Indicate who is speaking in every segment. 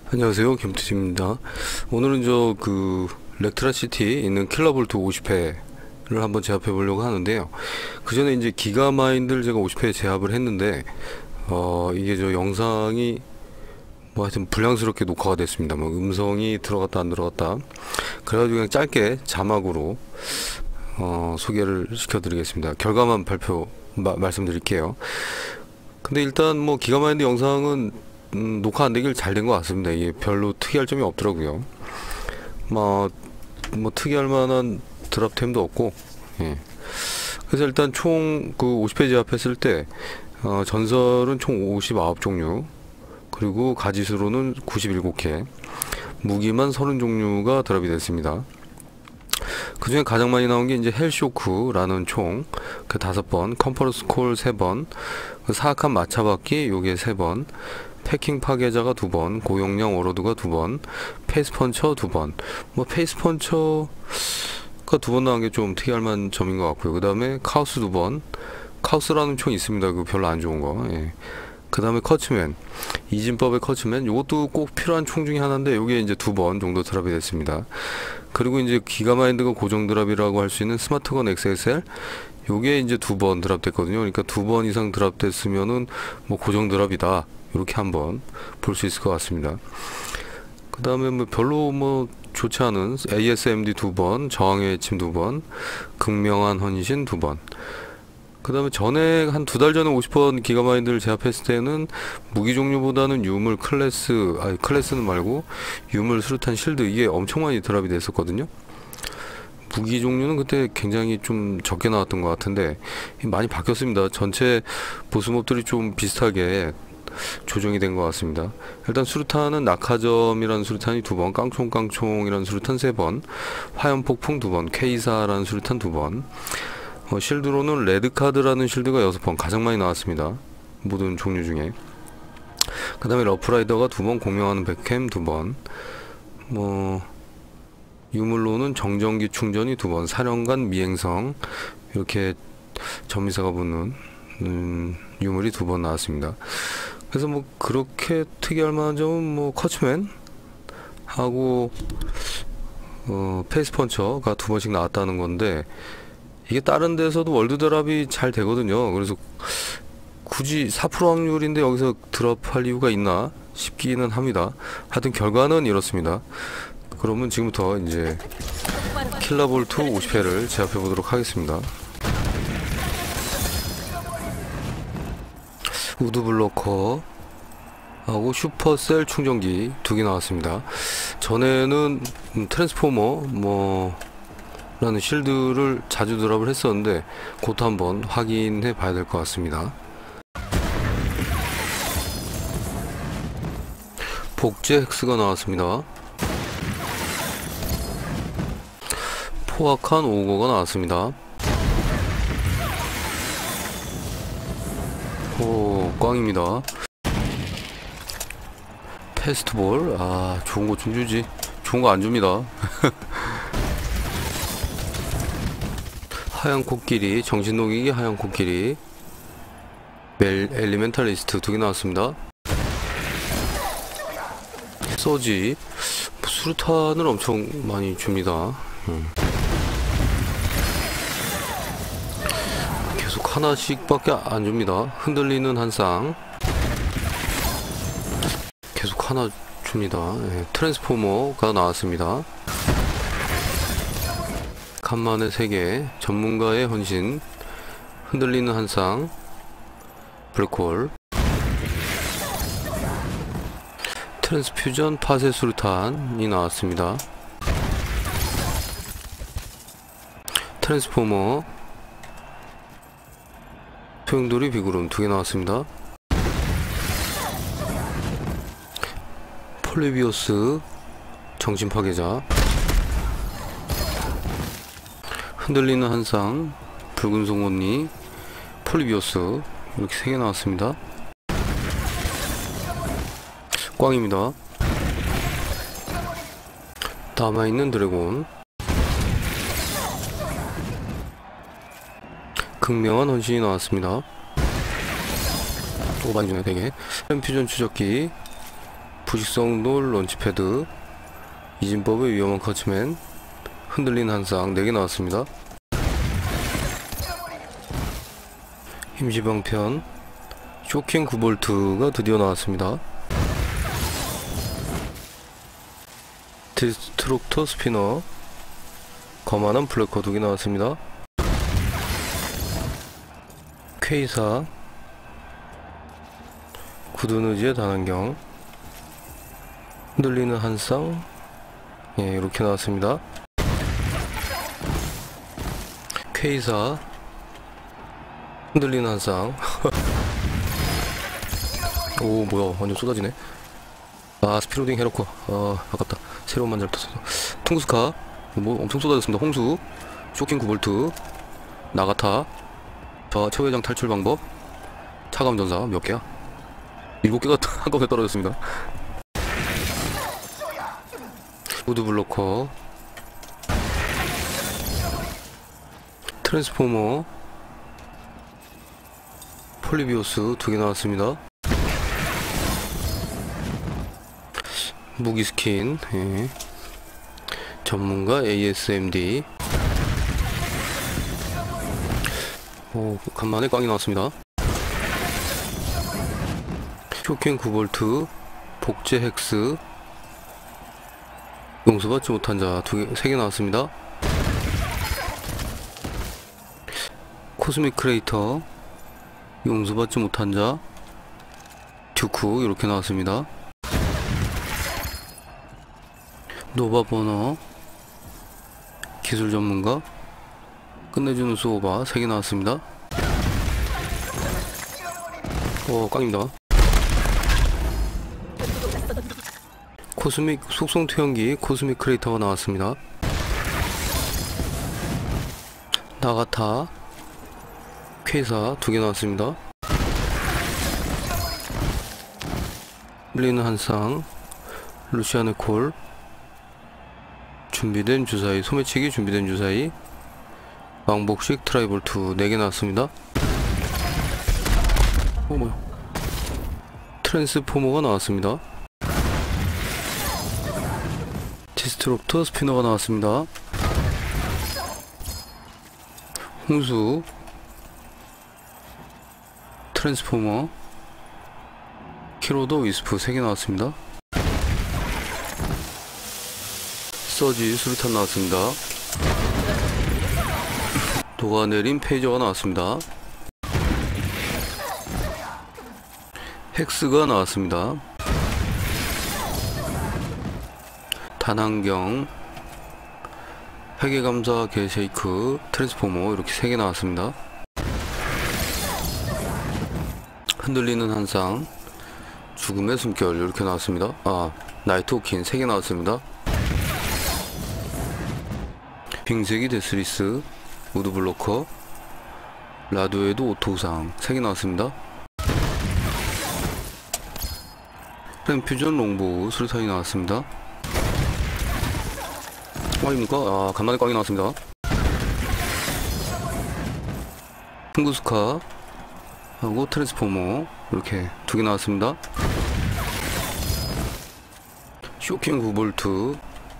Speaker 1: 안녕하세요, 김투지입니다. 오늘은 렉트라시티 있는 킬러볼트 50회를 한번 제압해 보려고 하는데요. 그 전에 이제 기가마인드를 제가 50회 제압을 했는데 이게 영상이 하여튼 불량스럽게 녹화가 됐습니다. 음성이 들어갔다 안 들어갔다. 그래가지고 그냥 짧게 자막으로 소개를 시켜드리겠습니다. 결과만 말씀드릴게요. 근데 일단 기가마인드 영상은 녹화 안 되길 잘 된 것 같습니다. 이게 별로 특이할 점이 없더라고요. 특이할 만한 드랍템도 없고, 예. 그래서 일단 총 50회 제압했을 때, 전설은 총 59종류, 그리고 가지수로는 97개, 무기만 30종류가 드랍이 됐습니다. 그 중에 가장 많이 나온 게 이제 헬쇼크라는 총, 5번, 컴퍼러스 콜 3번, 사악한 마차바퀴 요게 3번, 패킹 파괴자가 2번, 고용량 오로드가 2번, 페이스펀처 2번. 페이스펀처가 2번 나온 게 좀 특이할 만한 점인 것 같고요. 그 다음에 카오스 2번, 카오스라는 총이 있습니다. 그 별로 안 좋은 거. 예. 그 다음에 커츠맨, 이진법의 커츠맨, 요것도 꼭 필요한 총 중에 하나인데 요게 이제 2번 정도 드랍이 됐습니다. 그리고 이제 기가마인드가 고정 드랍이라고 할 수 있는 스마트건 XSL, 요게 이제 2번 드랍 됐거든요. 그러니까 2번 이상 드랍 됐으면은 고정 드랍이다, 이렇게 한번 볼 수 있을 것 같습니다. 그 다음에 별로 좋지 않은 ASMD 2번, 저항의 외침 2번, 극명한 헌신 2번. 그 다음에 전에 한 2달 전에 50번 기가마인드를 제압했을 때는 무기 종류보다는 유물 클래스는 말고 유물 수류탄 실드, 이게 엄청 많이 드랍이 됐었거든요. 무기 종류는 그때 굉장히 좀 적게 나왔던 것 같은데 많이 바뀌었습니다. 전체 보스몹들이 좀 비슷하게 조정이 된 것 같습니다. 일단 수류탄은 낙하점이라는 수류탄이 2번, 깡총깡총이라는 수류탄 3번, 화염폭풍 2번, K사라는 수류탄 2번, 실드로는 레드카드라는 실드가 6번, 가장 많이 나왔습니다. 모든 종류 중에. 그 다음에 러프라이더가 2번, 공명하는 백캠 2번, 유물로는 정전기 충전이 2번, 사령관 미행성, 이렇게 전미사가 붙는 유물이 2번 나왔습니다. 그래서 그렇게 특이할 만한 점은 커츠맨 하고 페이스펀처가 2번씩 나왔다는 건데, 이게 다른 데서도 월드 드랍이 잘 되거든요. 그래서 굳이 4% 확률인데 여기서 드랍할 이유가 있나 싶기는 합니다. 하여튼 결과는 이렇습니다. 그러면 지금부터 이제 킬러볼트 50회를 제압해 보도록 하겠습니다. 우드블로커 하고 슈퍼셀 충전기 2개 나왔습니다. 전에는 트랜스포머 라는 실드를 자주 드랍을 했었는데 그것도 한번 확인해 봐야 될 것 같습니다. 복제 헥스가 나왔습니다. 포악한 오거가 나왔습니다. 오, 꽝입니다. 페스트볼, 좋은 거 좀 주지. 좋은 거 안 줍니다. 하얀 코끼리, 정신녹이기 하얀 코끼리, 엘리멘탈리스트 2개 나왔습니다. 서지, 수류탄을 엄청 많이 줍니다. 계속 하나씩 밖에 안 줍니다. 흔들리는 한 쌍, 계속 하나 줍니다. 트랜스포머가 나왔습니다. 간만에 3개, 전문가의 헌신, 흔들리는 한 쌍, 블랙홀, 트랜스퓨전 파쇄 수류탄이 나왔습니다. 트랜스포머, 소용돌이 비구름 2개 나왔습니다. 폴리비오스 정신파괴자, 흔들리는 한상, 붉은 송곳니, 폴리비오스, 이렇게 3개 나왔습니다. 꽝입니다. 남아있는 드래곤, 극명한 헌신이 나왔습니다. 또 많이 주네 되게. 퓨전 추적기, 부식성 돌 런치패드, 이진법의 위험한 커치맨, 흔들리는 한쌍 4개 나왔습니다. 임시방편, 쇼킹 9볼트가 드디어 나왔습니다. 디스트럭터 스피너, 거만한 블랙커 2개 나왔습니다. K사, 굳은 의지의 단안경, 흔들리는 한쌍, 예, 이렇게 나왔습니다. K사, 흔들리는 한쌍. 오, 뭐야, 완전 쏟아지네. 아, 스피로딩 해놓고, 아깝다. 새로운 만잘 떴어. 퉁구스카, 뭐 엄청 쏟아졌습니다. 홍수, 쇼킹 9볼트, 나가타. 자, 최후회장 탈출 방법, 차가운 전사 몇 개야? 7개가 한꺼번에 떨어졌습니다. 우드 블로커, 트랜스포머, 폴리비오스 2개 나왔습니다. 무기 스킨, 예. 전문가 ASMD. 오, 간만에 꽝이 나왔습니다. 쇼킹 9볼트, 복제 헥스, 용서받지 못한 자 3개 나왔습니다. 코스믹 크레이터, 용서받지 못한 자, 듀크 이렇게 나왔습니다. 노바 버너, 기술 전문가, 끝내주는 소바 3개 나왔습니다. 꽝입니다. 코스믹 속성 투영기 코스믹 크레이터가 나왔습니다. 나가타, K사 2개 나왔습니다. 흔들리는 한쌍, 루시안의 콜, 준비된 주사위, 소매치기 준비된 주사위, 왕복식 트라이볼트 4개 나왔습니다. 뭐야, 트랜스포머가 나왔습니다. 디스트럭터 스피너가 나왔습니다. 홍수, 트랜스포머, 키로더 위스프 3개 나왔습니다. 서지 수류탄 나왔습니다. 녹아내린 페이저가 나왔습니다. 헥스가 나왔습니다. 단안경, 회계감사 개쉐이크, 트랜스포머 이렇게 3개 나왔습니다. 흔들리는 한쌍, 죽음의 숨결 이렇게 나왔습니다. 나이트 호킨 3개 나왔습니다. 빙세기 데스리스, 우드 블로커, 라두에도 오토상 3개 나왔습니다. 램퓨전 롱보우 수류탄이 나왔습니다. 꽝입니까? 간만에 꽝이 나왔습니다. 퉁구스카 하고 트랜스포머 이렇게 2개 나왔습니다. 쇼킹 9볼트,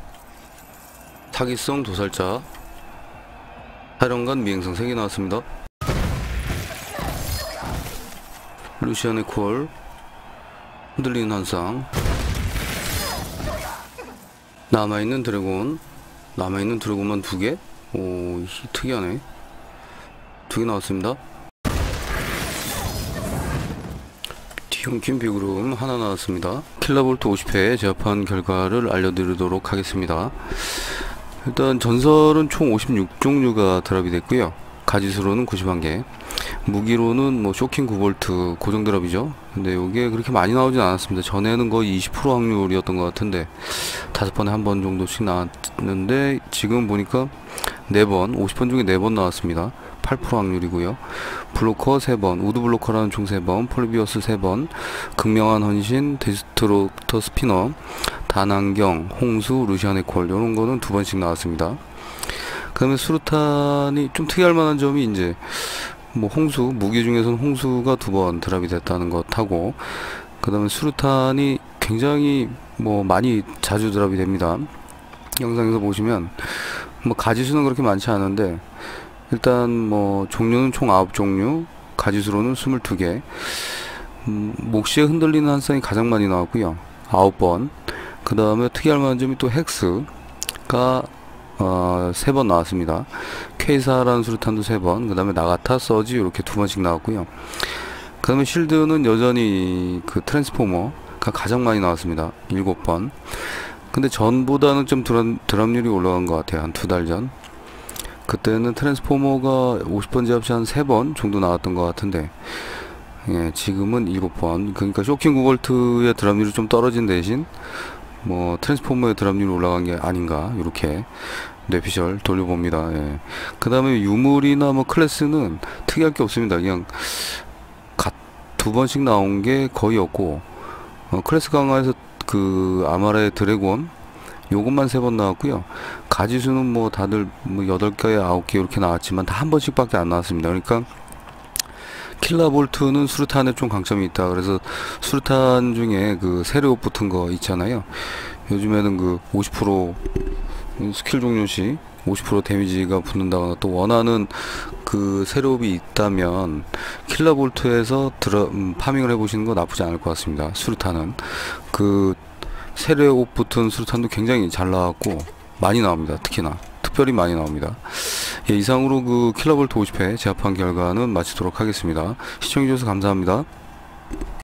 Speaker 1: 사기성 도살자, 사령관 미행성 3개 나왔습니다. 루시안의 콜, 흔들리는 한쌍, 남아있는 드래곤만 2개? 오, 특이하네. 2개 나왔습니다. 디형킨 비그룸 하나 나왔습니다. 킬라볼트 50회 제압한 결과를 알려드리도록 하겠습니다. 일단 전설은 총 56종류가 드랍이 됐고요. 가지수로는 91개, 무기로는 뭐 쇼킹 9볼트 고정 드랍이죠. 근데 요게 그렇게 많이 나오진 않았습니다. 전에는 거의 20% 확률이었던 것 같은데 5번에 한 번 정도씩 나왔는데 지금 보니까 4번, 50번 중에 4번 나왔습니다. 8% 확률이고요. 블로커 3번, 우드 블로커라는 총 3번, 폴비어스 3번, 극명한 헌신, 디스트럭터 스피너, 단안경, 홍수, 루시안의 콜 요런 거는 2번씩 나왔습니다. 그 다음에 수류탄이 좀 특이할 만한 점이 이제 뭐 홍수, 무기 중에서는 홍수가 2번 드랍이 됐다는 것하고, 그 다음에 수류탄이 굉장히 뭐 많이 자주 드랍이 됩니다. 영상에서 보시면 뭐 가지수는 그렇게 많지 않은데 일단 뭐 종류는 총 9종류, 가지수로는 22개. 몫시에 흔들리는 한 쌍이 가장 많이 나왔고요. 9번. 그 다음에 특이할 만한 점이 또 헥스가 3번 나왔습니다. K사라는 수류탄도 3번, 그 다음에 나가타, 서지 이렇게 2번씩 나왔고요. 그 다음에 실드는 여전히 그 트랜스포머가 가장 많이 나왔습니다. 7번. 근데 전보다는 좀 드랍률이 올라간 것 같아요. 한 2달 전. 그때는 트랜스포머가 50번 제압시 한 3번 정도 나왔던 것 같은데, 예, 지금은 7번. 그러니까 쇼킹 9V의 드랍률이 좀 떨어진 대신 뭐 트랜스포머의 드랍률이 올라간 게 아닌가, 이렇게 뇌피셜 돌려봅니다. 예. 그 다음에 유물이나 뭐 클래스는 특이할 게 없습니다. 그냥 2번씩 나온 게 거의 없고, 클래스 강화에서 그 아마레 드래곤 요것만 3번 나왔고요. 가지수는 뭐 다들 뭐 8개, 9개 이렇게 나왔지만 다 한 번씩 밖에 안 나왔습니다. 그러니까 킬라볼트는 수류탄에 좀 강점이 있다. 그래서 수류탄 중에 그 세례옷 붙은 거 있잖아요. 요즘에는 그 50% 스킬 종료시 50% 데미지가 붙는다거나, 또 원하는 그 세례옵이 있다면 킬라볼트에서 파밍을 해보시는 거 나쁘지 않을 것 같습니다. 수류탄은 그 세례옵 붙은 수류탄도 굉장히 잘 나왔고 많이 나옵니다. 특히나 특별히 많이 나옵니다. 예, 이상으로 그 킬라볼트 50회 제압한 결과는 마치도록 하겠습니다. 시청해주셔서 감사합니다.